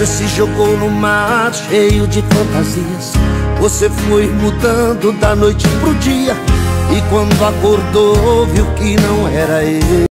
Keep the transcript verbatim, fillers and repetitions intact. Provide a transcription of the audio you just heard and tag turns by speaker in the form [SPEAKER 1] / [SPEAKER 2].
[SPEAKER 1] Você se jogou no mar cheio de fantasias. Você foi mudando da noite pro dia, e quando acordou viu que não era ele.